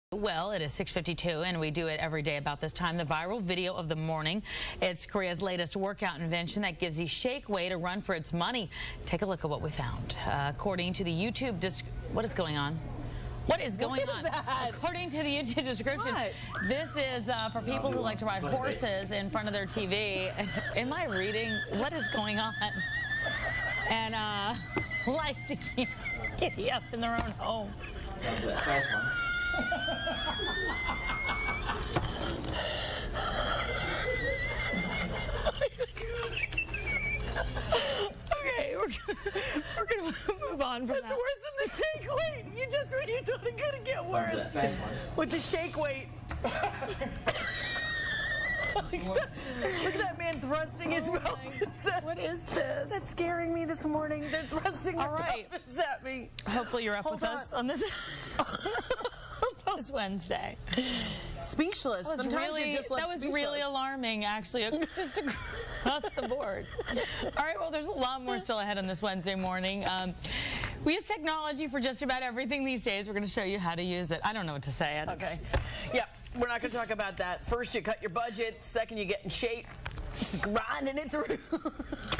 Well, it is 6:52, and we do it every day about this time. The viral video of the morning. It's Korea's latest workout invention that gives you shake weight a run for its money. Take a look at what we found. According to the YouTube, what is going on? What is going on? That? According to the YouTube description, What? this is for people who like to ride horses in front of their TV. Am I reading? What is going on? And like to keep giddy up in their own home. Okay, we're gonna move on from That's that. worse than the shake weight. You just when you thought it couldn't get worse. With the shake weight. Look at that man thrusting his pelvis. What is this? That's scaring me this morning. They're thrusting their All right. pelvis at me. Hopefully you're up Hold with us on this this Wednesday. Speechless. Sometimes you're just like that was speechless. really alarming, actually, just across the board. All right, well, there's a lot more still ahead on this Wednesday morning. We use technology for just about everything these days. We're going to show you how to use it. I don't know what to say. Okay. Yeah, we're not going to talk about that. First, you cut your budget. Second, you get in shape. Just grinding it through.